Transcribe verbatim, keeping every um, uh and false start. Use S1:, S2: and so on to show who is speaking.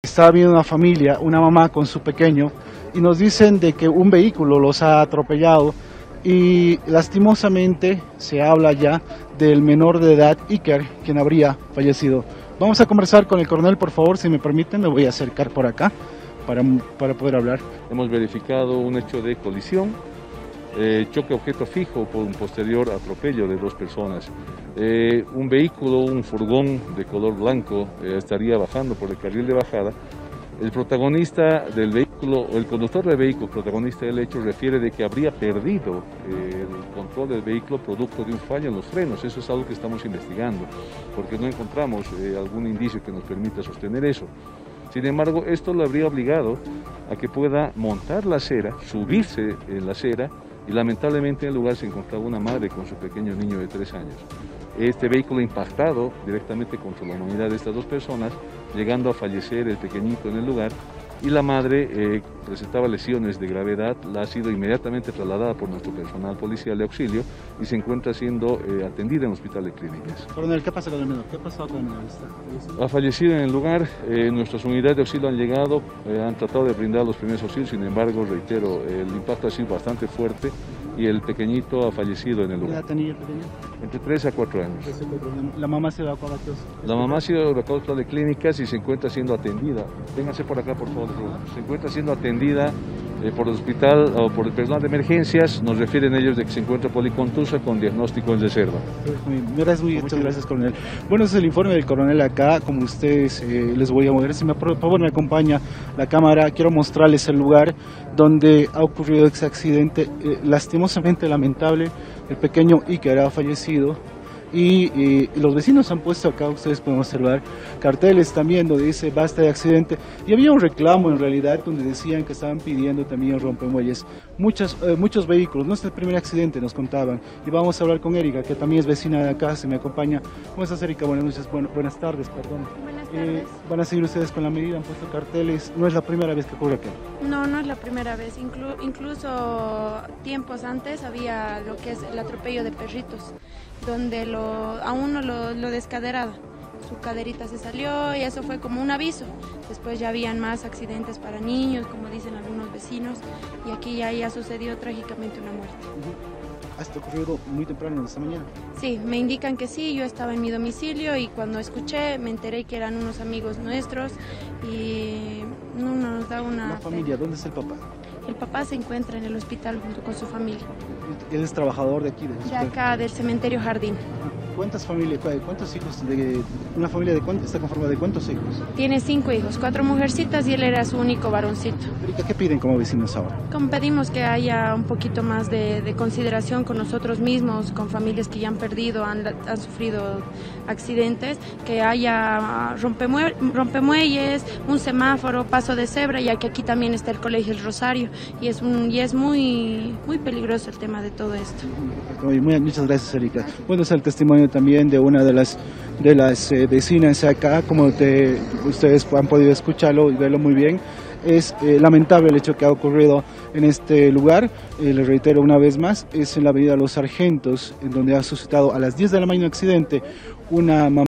S1: Estaba viendo una familia, una mamá con su pequeño, y nos dicen de que un vehículo los ha atropellado y lastimosamente se habla ya del menor de edad, Iker, quien habría fallecido. Vamos a conversar con el coronel, por favor, si me permiten, me voy a acercar por acá para, para poder hablar.
S2: Hemos verificado un hecho de colisión, eh, choque objeto fijo por un posterior atropello de dos personas. Eh, un vehículo, un furgón de color blanco eh, estaría bajando por el carril de bajada. El protagonista del vehículo, el conductor del vehículo, protagonista del hecho, refiere de que habría perdido eh, el control del vehículo producto de un fallo en los frenos. Eso es algo que estamos investigando, porque no encontramos eh, algún indicio que nos permita sostener eso. Sin embargo, esto lo habría obligado a que pueda montar la acera, subirse en la acera, y lamentablemente en el lugar se encontraba una madre con su pequeño niño de tres años. Este vehículo impactado directamente contra la humanidad de estas dos personas, llegando a fallecer el pequeñito en el lugar, y la madre eh, presentaba lesiones de gravedad. La ha sido inmediatamente trasladada por nuestro personal policial de auxilio y se encuentra siendo eh, atendida en el hospital de clínicas.
S1: Coronel, ¿qué pasa con el menor? ¿Qué pasó con el menor?
S2: Ha fallecido en el lugar. Eh, nuestras unidades de auxilio han llegado, eh, han tratado de brindar los primeros auxilios. Sin embargo, reitero, el impacto ha sido bastante fuerte y el pequeñito ha fallecido en el lugar.
S1: ¿Qué edad tenía el pequeño?
S2: Entre tres a cuatro años.
S1: La mamá se evacuó a la
S2: La mamá ha sido evacuada al hospital de clínicas y se encuentra siendo atendida. Vénganse por acá, por favor. Se encuentra siendo atendida eh, por el hospital o por el personal de emergencias. Nos refieren ellos de que se encuentra policontusa con diagnóstico en reserva.
S1: Gracias, muy, muchas gracias, coronel. Bueno, ese es el informe del coronel acá. Como ustedes eh, les voy a mover, si me, por favor me acompaña la cámara, quiero mostrarles el lugar donde ha ocurrido ese accidente eh, lastimosamente lamentable. El pequeño Iker ha fallecido. Y, y, y los vecinos han puesto acá, ustedes pueden observar, carteles también donde dice basta de accidente, y había un reclamo en realidad donde decían que estaban pidiendo también rompemuelles. Muchos, eh, muchos vehículos, no es el primer accidente, nos contaban, y vamos a hablar con Erika, que también es vecina de acá, se me acompaña. ¿Cómo estás, Erika? Buenas noches, bueno, buenas tardes, perdón.
S3: Buenas tardes.
S1: Eh, ¿Van a seguir ustedes con la medida? ¿Han puesto carteles? ¿No es la primera vez que ocurre acá?
S3: No, no es la primera vez, Inclu incluso tiempos antes había lo que es el atropello de perritos, donde lo, a uno lo, lo descaderaba, su caderita se salió y eso fue como un aviso. Después ya habían más accidentes para niños, como dicen algunos vecinos, y aquí ya, ya sucedió trágicamente una muerte.
S1: ¿Ha uh-huh. ocurrido muy temprano esta mañana?
S3: Sí, me indican que sí, yo estaba en mi domicilio y cuando escuché me enteré que eran unos amigos nuestros y no nos da una...
S1: ¿La familia? ¿Dónde está el papá?
S3: El papá se encuentra en el hospital junto con su familia.
S1: Él es trabajador de aquí, de,
S3: de acá, del cementerio Jardín.
S1: ¿Cuántas familias, cuántos hijos, de una familia de cuántos, está conformada de cuántos hijos?
S3: Tiene cinco hijos, cuatro mujercitas y él era su único varoncito.
S1: Erika, ¿qué piden como vecinos ahora?
S3: Como pedimos que haya un poquito más de, de consideración con nosotros mismos, con familias que ya han perdido, han, han sufrido accidentes, que haya rompemue rompemuelles, un semáforo, paso de cebra, ya que aquí también está el Colegio El Rosario y es, un, y es muy, muy peligroso el tema de todo esto.
S1: Muy, muchas gracias, Erika. Bueno, es el testimonio también de una de las de las eh, vecinas acá, como te, ustedes han podido escucharlo y verlo muy bien. Es eh, lamentable el hecho que ha ocurrido en este lugar, eh, les reitero una vez más, es en la avenida Los Sargentos, en donde ha suscitado a las diez de la mañana un accidente, una mamá